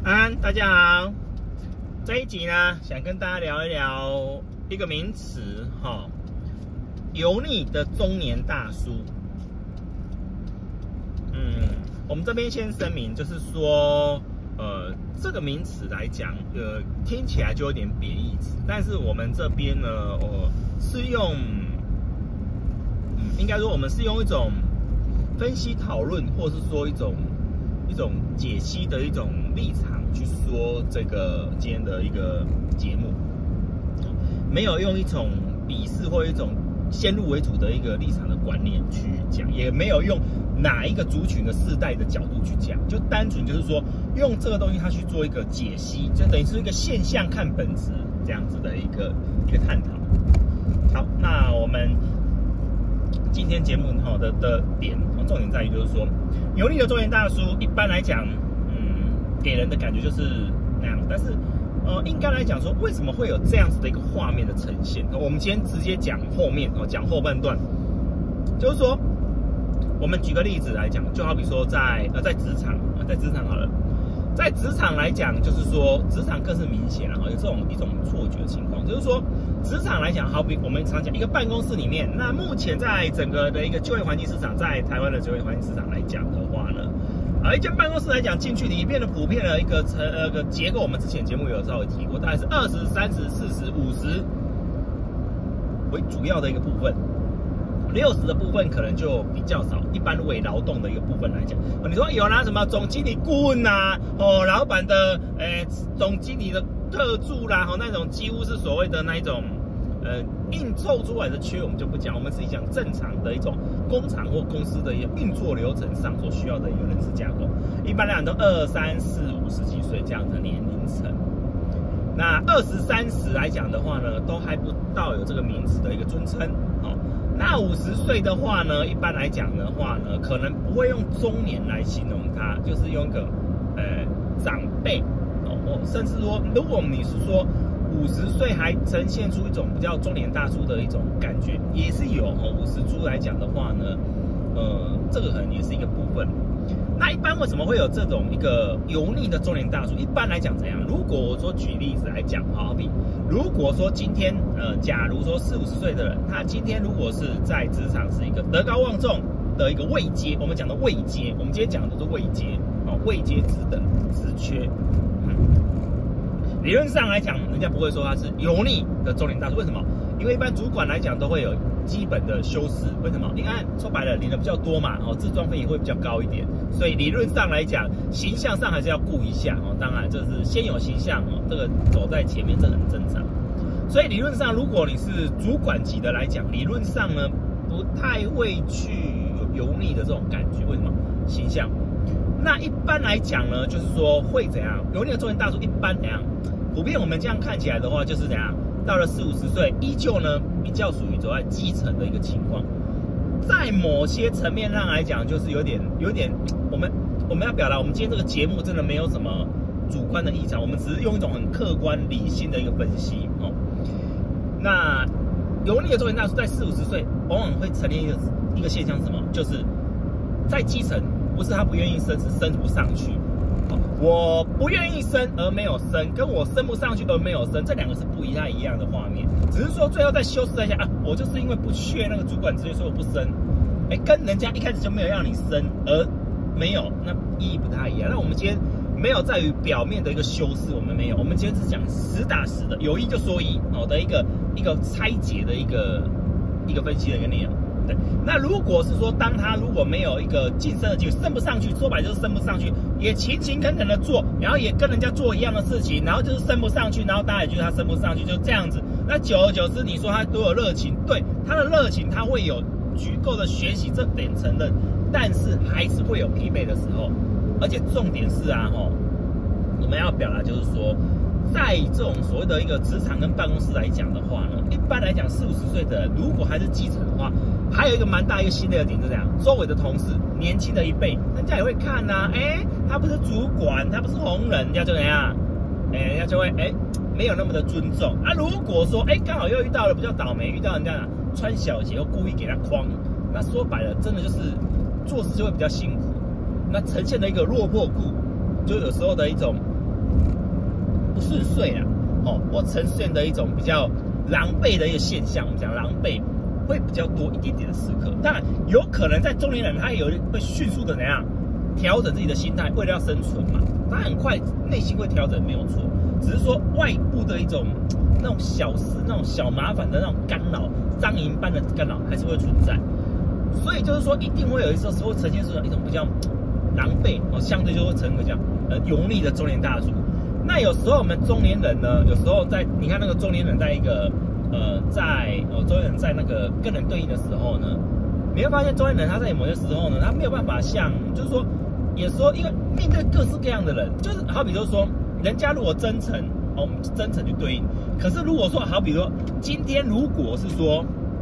大家好。这一集呢，想跟大家聊一聊一个名词油腻的中年大叔。我们这边先声明，就是说，这个名词来讲，听起来就有点贬义词，但是我们这边呢，是用，应该说我们是用一种分析讨论，或是说一种解析的一种立场去说这个今天的一个节目，没有用一种鄙视或一种先入为主的一个立场的观念去讲，也没有用哪一个族群的世代的角度去讲，就单纯就是说用这个东西它去做一个解析，就等于是一个现象看本质这样子的一个探讨。好，那我们今天节目的点重点在于就是说，油腻的中年大叔一般来讲，给人的感觉就是那样，但是应该来讲说，为什么会有这样子的一个画面的呈现？我们今天直接讲后面讲后半段，就是说，我们举个例子来讲，就好比说在职场，在职场好了，在职场来讲，就是说职场更是明显了有一种错觉的情况，就是说职场来讲，好比我们常讲一个办公室里面，那目前在整个的一个就业环境市场，在台湾的就业环境市场来讲的话呢，一间办公室来讲进去里面的普遍的一个结构，我们之前节目有稍微提过，大概是20、30、40、50为主要的一个部分。60的部分可能就比较少，一般伪劳动的一个部分来讲，你说有拿什么总经理顾问呐，老板的总经理的特助啦，那种几乎是所谓的那一种硬凑出来的缺，我们就不讲，我们自己讲正常的一种工厂或公司的一个运作流程上所需要的一个人事架构，一般来讲都20、30、50几岁这样的年龄层。那20、30来讲的话呢，都还不到有这个名词的一个尊称那50岁的话呢，一般来讲的话呢，可能不会用中年来形容它，就是用个长辈甚至说，如果你是说50岁还呈现出一种比较中年大叔的一种感觉，也是有50出来讲的话呢，这个可能也是一个部分。那一般为什么会有这种一个油腻的中年大叔？一般来讲怎样？如果我说举例子来讲，好比如果说今天假如说40、50岁的人，他今天如果是在职场是一个德高望重的一个位阶，我们讲的位阶，我们今天讲的都是位阶位阶职等职缺。理论上来讲，人家不会说他是油腻的中年大叔，为什么？因为一般主管来讲都会有基本的修饰，为什么？你看说白了，领的比较多嘛，自装费也会比较高一点，所以理论上来讲，形象上还是要顾一下当然，这是先有形象这个走在前面，这很正常。所以理论上，如果你是主管级的来讲，理论上呢，不太会去有油腻的这种感觉，为什么？形象。那一般来讲呢，就是说会怎样？油腻的中年大叔一般怎样？普遍我们这样看起来的话，就是怎样？到了40、50岁，依旧呢比较属于走在基层的一个情况，在某些层面上来讲，就是有点，我们要表达，我们今天这个节目真的没有什么主观的立场，我们只是用一种很客观理性的一个分析那油腻的中年大叔在40、50岁，往往会呈现一个现象是什么？就是在基层，不是他不愿意升，是升不上去。我不愿意升而没有升，跟我升不上去而没有升，这两个是不太一样的画面。只是说最后再修饰一下我就是因为不缺那个主管职位，所以我不升。跟人家一开始就没有让你升，而没有，那意义不太一样。那我们今天没有在于表面的一个修饰，我们没有，我们今天是讲实打实的，有一就说一的一个拆解的一个分析的一个内容。对，那如果是说，当他如果没有一个晋升的机会，升不上去，说白就是升不上去，也勤勤恳恳的做，然后也跟人家做一样的事情，然后就是升不上去，然后大家也觉得他升不上去，就这样子。那久而久之，你说他多有热情，对他的热情，他会有足够的学习，这点承认，但是还是会有疲惫的时候，而且重点是我们要表达就是说，在这种所谓的一个职场跟办公室来讲的话呢，一般来讲40、50岁的人，如果还是基层的话，还有一个蛮大一个心累的点，就是这样，周围的同事，年轻的一辈，人家也会看他不是主管，他不是红人，人家就怎样，人家就会没有那么的尊重如果说刚好又遇到了比较倒霉，遇到人家穿小鞋，又故意给他框，那说白了，真的就是做事就会比较辛苦，那呈现的一个落魄故，就有时候的一种顺遂啦，或呈现的一种比较狼狈的一个现象。我们讲狼狈会比较多一点点的时刻，当然有可能在中年人他会迅速的怎样调整自己的心态，为了要生存嘛，他很快内心会调整没有错，只是说外部的一种那种小事、那种小麻烦的那种干扰、苍蝇般的干扰还是会存在，所以就是说一定会有一时候呈现出一种比较狼狈相对就会成为这样油腻的中年大叔。那有时候我们中年人呢，有时候你看那个中年人在一个中年人在那个跟人对应的时候呢，你会发现中年人他在某些时候呢，他没有办法像，就是说，有时候因为面对各式各样的人，就是好比就是说，人家如果真诚，我们真诚去对应。可是如果说好比说，今天如果是说，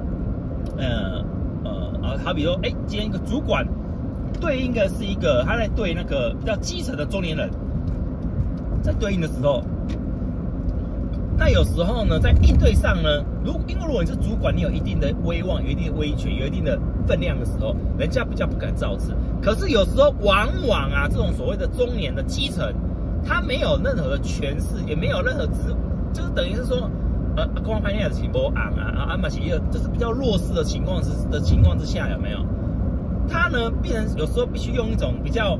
好比说，今天一个主管对应的是一个他在对那个比较基层的中年人，在对应的时候。那有时候呢，在应对上呢，因为如果你是主管，你有一定的威望、有一定的威权、有一定的分量的时候，人家比较不敢造次。可是有时候往往这种所谓的中年的基层，他没有任何的权势，也没有任何就是等于是说，光拍那的情波昂马奇就是比较弱势的情况之下，有没有？他呢，变成有时候必须用一种比较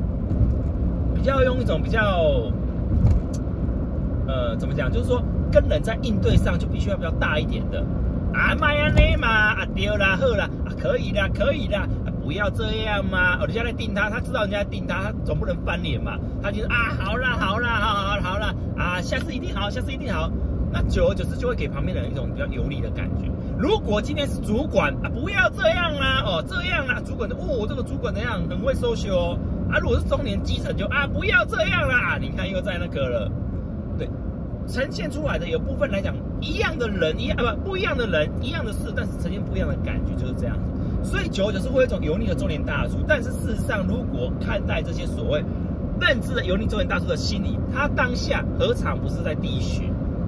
怎么讲？就是说，跟人在应对上就必须要比较大一点的。妈呀你嘛，对啦，好啦，可以啦，不要这样嘛。人家在定他，他知道人家在定他，他总不能翻脸嘛。他就是好啦，下次一定好。那久而久之就会给旁边的人一种比较有利的感觉。如果今天是主管不要这样啦，这样啦，主管的这个主管怎样，很会收修哦。如果是中年基层就不要这样啦，你看又在那个了，对。呈现出来的有部分来讲，一样的人，不一样的人，一样的事，但是呈现不一样的感觉，就是这样子。所以久而久之会有一种油腻的中年大叔。但是事实上，如果看待这些所谓认知的油腻中年大叔的心理，他当下何尝不是在滴血？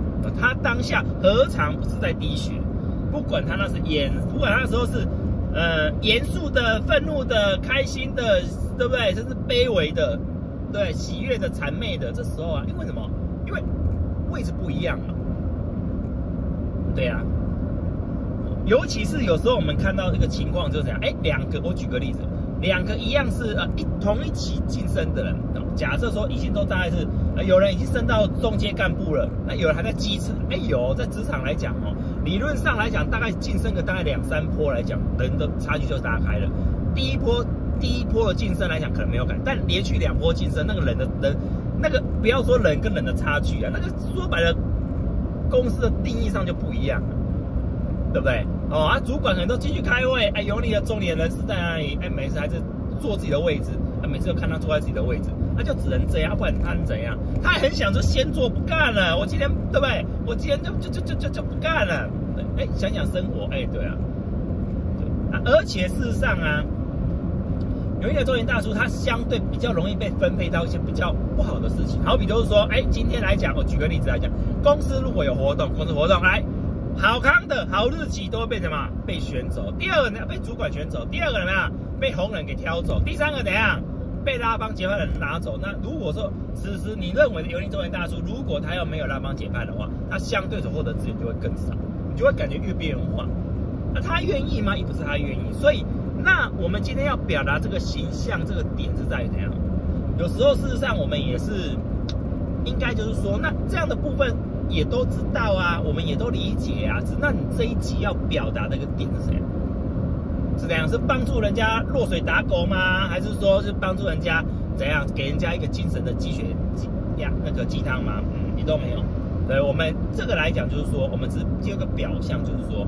不管他那时候是严肃的、愤怒的、开心的，对不对？甚至卑微的，对，喜悦的、谄媚的，这时候因为什么？因为位置不一样嘛，对啊，尤其是有时候我们看到这个情况就是这样，我举个例子，两个一样是同一起晋升的人，假设说已经都大概是有人已经升到中阶干部了，那有人还在基层，在职场来讲理论上来讲大概晋升个大概2-3波来讲，人的差距就打开了。第一波的晋升来讲可能没有改，但连续2波晋升，那个人那个不要说人跟人的差距那个说白了，公司的定义上就不一样了，对不对？主管可能都进去开会，油腻的中年人是在那里，每次还是坐自己的位置，每次都看他坐在自己的位置，那就只能这样，不然他能怎样？他还很想说先做不干了，我今天对不对？我今天就不干了，想想生活，对啊，而且事实上有一个中年大叔，他相对比较容易被分配到一些比较不好的事情，好比就是说，今天来讲，我举个例子来讲，公司如果有活动，好康的好日期都会被什么？被选走。第二个呢，被主管选走；第二个怎么样？被红人给挑走；第三个怎样？被拉帮结派的人拿走。那如果说此时你认为的油腻中年大叔，如果他要没有拉帮结派的话，他相对所获得资源就会更少，你就会感觉越边缘化。那他愿意吗？也不是他愿意。所以，那我们今天要表达这个形象，这个点是在于怎样？有时候事实上我们也是应该就是说，那这样的部分也都知道我们也都理解那你这一集要表达的一个点是怎样？是怎样？是帮助人家落水打狗吗？还是说是帮助人家怎样给人家一个精神的鸡汤吗？也都没有。对我们这个来讲，就是说我们只有个表象，就是说，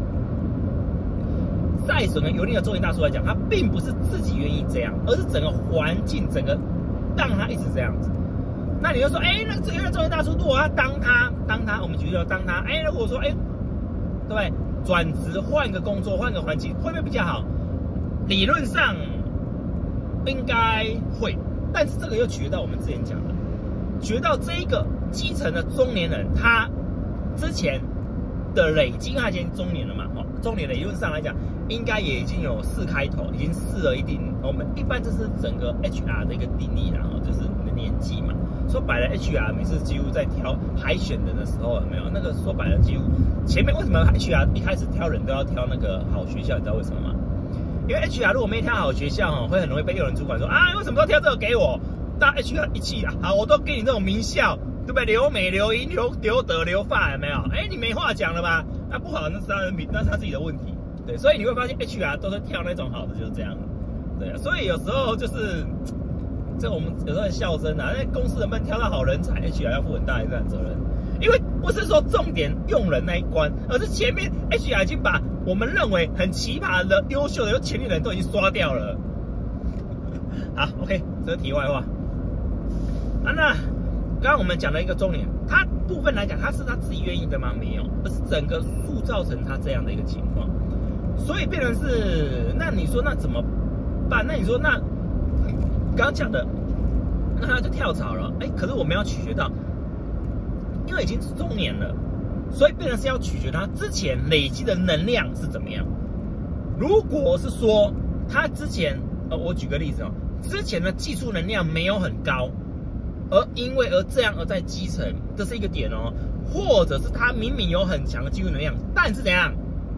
在整个油腻的中年大叔来讲，他并不是自己愿意这样，而是整个环境整个让他一直这样子。那你就说，那这个中年大叔如果要当他，我们举例当他，如果说，对不对？转职换个工作，换个环境，会不会比较好？理论上应该会，但是这个又取决到我们之前讲的，取决到这一个基层的中年人，他之前的累积，他已经中年了嘛，中年理论上来讲，应该也已经有4开头，已经4了一定。我们一般这是整个 HR 的一个定义啦，就是你的年纪嘛。 说白了 ，HR 每次几乎在挑海选人的时候，有没有那个说白了，几乎前面为什么 HR 一开始挑人都要挑那个好学校？你知道为什么吗？因为 HR 如果没挑好学校，会很容易被用人主管说啊，为什么都挑这个给我？大 HR 一气啊，好，我都给你这种名校，对不对？留美、留英、留德、留法，有没有？哎，你没话讲了吧？那不好，那是他自己的问题。对，所以你会发现 HR 都是挑那种好的，就是这样。对啊，所以有时候就是这我们有时候很笑声啊，那公司能不能挑到好人才 ，HR 要负很大一部分责任。因为不是说重点用人那一关，而是前面 HR 已经把我们认为很奇葩的、优秀的、有潜力的人都已经刷掉了。好 ，OK， 这是题外话。啊，那刚刚我们讲了一个重点，他部分来讲，他是他自己愿意的吗？没有，而是整个塑造成他这样的一个情况。所以变成是，那你说那怎么办？那你说那刚刚讲的，那他就跳槽了。哎，可是我们要取决到。因为已经是中年了，所以变成是要取决他之前累积的能量是怎么样。如果是说他之前，我举个例子哦，之前的技术能量没有很高，因为这样而在基层，这是一个点哦。或者是他明明有很强的技术能量，但是怎样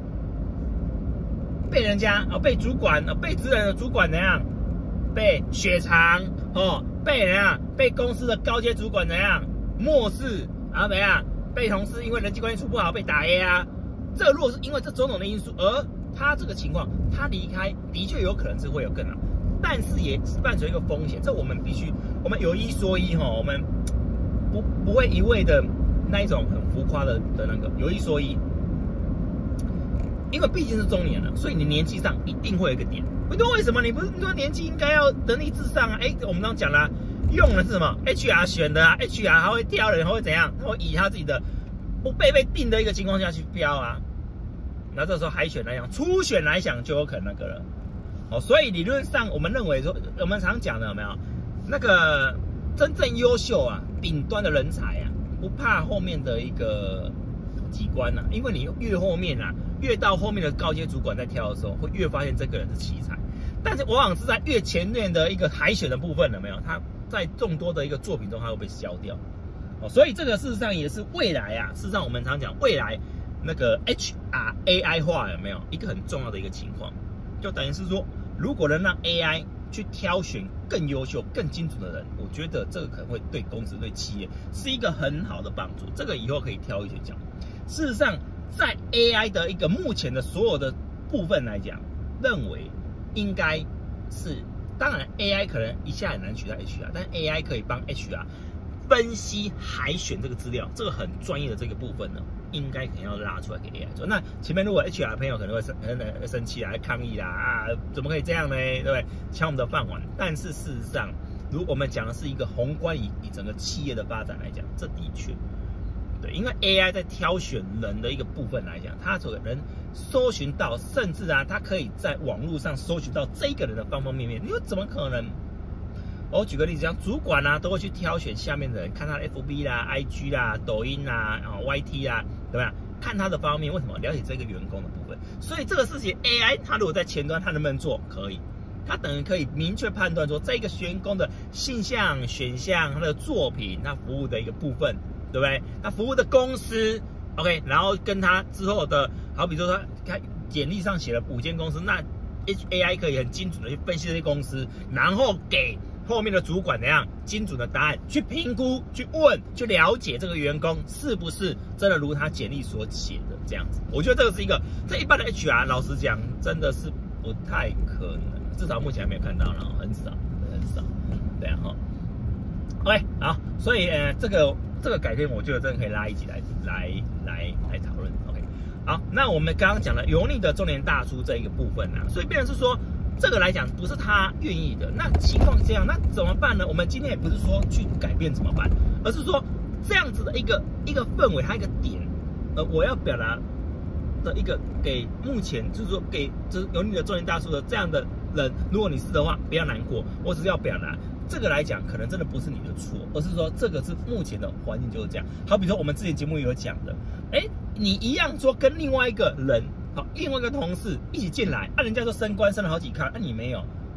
被人家被主管被职人的主管怎样被雪藏被人啊被公司的高阶主管怎样漠视。然后怎样被同事因为人际关系处不好被打压，这如果是因为这种种的因素，而他这个情况他离开的确有可能是会有更好，但是也伴随一个风险，这我们必须我们有一说一我们不会一味的那一种很浮夸的那个有一说一，因为毕竟是中年了，所以你年纪上一定会有一个点。为什么你不是说年纪应该要能力至上啊？我们刚刚讲了。用的是什么 ？HR 选的啊 ，HR 他会挑人，他会怎样？他会以他自己的不被定的一个情况下去标啊。那这时候海选来讲，初选来讲就有可能那个了。所以理论上我们认为说，我们常讲的有没有那个真正优秀啊、顶端的人才啊，不怕后面的一个几关啊，因为你越后面啊，越到后面的高阶主管在挑的时候，会越发现这个人是奇才。但是往往是在越前面的一个海选的部分，有没有他？在众多的一个作品中，它会被消掉，所以这个事实上也是未来啊。事实上，我们常讲未来那个 HR AI 化有没有一个很重要的一个情况，就等于是说，如果能让 AI 去挑选更优秀、更精准的人，我觉得这个可能会对公司、对企业是一个很好的帮助。这个以后可以挑一些讲。事实上，在 AI 的一个目前的所有的部分来讲，认为应该是。当然 ，AI 可能一下很难取代 HR， 但 AI 可以帮 HR 分析海选这个资料，这个很专业的这个部分呢，应该肯定要拉出来给 AI 做。那前面如果 HR 的朋友可能会生气啦、抗议啦怎么可以这样呢？对不对？抢我们的饭碗。但是事实上，如果我们讲的是一个宏观以整个企业的发展来讲，这的确。对，因为 AI 在挑选人的一个部分来讲，它所能搜寻到，甚至它可以在网络上搜寻到这个人的方方面面。你说怎么可能？我举个例子，像主管都会去挑选下面的人，看他的 FB 啦、IG 啦、抖音啦、YT 啦，对吧？看他的方面，为什么了解这个员工的部分？所以这个事情 AI 它如果在前端，它能不能做？可以，它等于可以明确判断说，这个员工的性向、选项、他的作品、他服务的一个部分。对不对？他服务的公司 ，OK， 然后跟他之后的，好比说他简历上写了5间公司，那 AI 可以很精准的去分析这些公司，然后给后面的主管怎样精准的答案，去评估、去问、去了解这个员工是不是真的如他简历所写的这样子。我觉得这个是一个，这一般的 HR 老实讲真的是不太可能，至少目前还没有看到，然后很少，对啊哈。OK， 好，所以这个改天我觉得真的可以拉一集来讨论。OK， 好，那我们刚刚讲了油腻的中年大叔这一个部分所以变成是说这个来讲不是他愿意的，那情况这样，那怎么办呢？我们今天也不是说去改变怎么办，而是说这样子的一个氛围，它一个点，我要表达的一个给目前就是说给就是油腻的中年大叔的这样的人，如果你是的话，不要难过，我只是要表达。这个来讲，可能真的不是你的错，而是说这个是目前的环境就是这样。好比说我们之前节目有讲的，你一样说跟另外一个人，另外一个同事一起进来，人家说升官升了好几咖，你没有，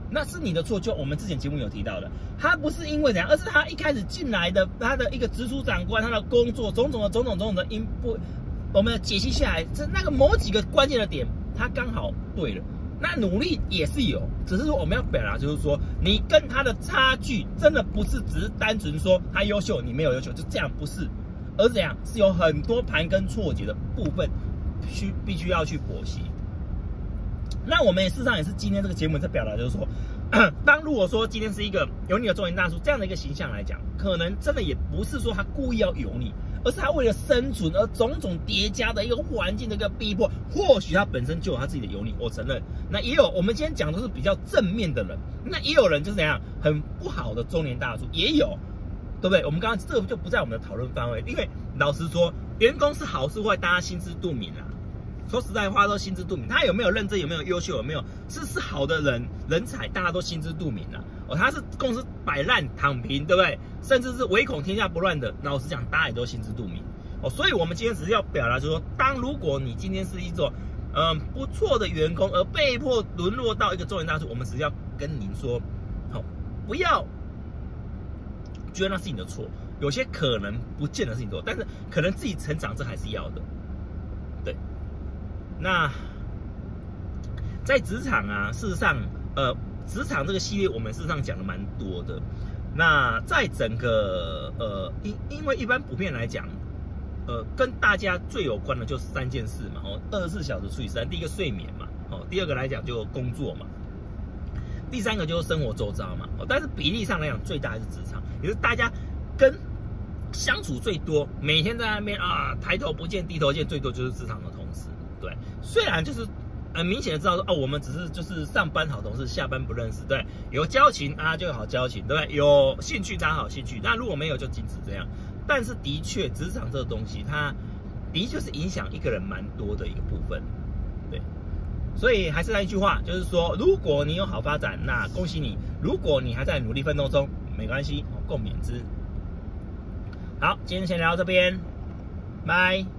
那是你的错，就我们之前节目有提到的，他不是因为怎样，而是他一开始进来的他的一个直属长官，他的工作种种的因不，我们解析下来，这那个某几个关键的点，他刚好对了。那努力也是有，只是说我们要表达就是说，你跟他的差距真的不是只是单纯说他优秀你没有优秀，就这样不是，而是怎样是有很多盘根错节的部分，必须要去剖析。那我们事实上也是今天这个节目在表达，就是说，当如果说今天是一个有你的中年大叔这样的一个形象来讲，可能真的也不是说他故意要有你，而是他为了生存而种种叠加的一个环境的一个逼迫，或许他本身就有他自己的有你，我承认。那也有我们今天讲的是比较正面的人，那也有人就是怎样很不好的中年大叔，也有，对不对？我们刚刚这个就不在我们的讨论范围，因为老实说，员工是好是坏，大家心知肚明啊。说实在话，都心知肚明。他有没有认真，有没有优秀，有没有是好的人才，大家都心知肚明啊。哦，他是公司摆烂躺平，对不对？甚至是唯恐天下不乱的，老实讲，大家也都心知肚明。哦，所以我们今天只是要表达，就是说，如果你今天是一种不错的员工，而被迫沦落到一个中年大叔，我们只是要跟您说，好，不要觉得那是你的错，有些可能不见得是你的错，但是可能自己成长，这还是要的，对。那在职场啊，事实上，职场这个系列我们事实上讲的蛮多的。那在整个因为一般普遍来讲，跟大家最有关的就是3件事嘛，哦，24小时除以3，第一个睡眠嘛，哦，第二个来讲就工作嘛，第3个就是生活周遭嘛，哦，但是比例上来讲，最大还是职场，也就是大家跟相处最多，每天在那边啊抬头不见低头见，最多就是职场的同事。对，虽然就是很明显的知道说，哦，我们只是就是上班好同事，下班不认识，对，有交情啊就好交情，对不对？有兴趣大家好兴趣，那如果没有就仅此这样。但是的确，职场这个东西，它的确是影响一个人蛮多的一个部分，对。所以还是那一句话，就是说，如果你有好发展，那恭喜你；如果你还在努力奋斗中，没关系，共勉之。好，今天先聊到这边，拜。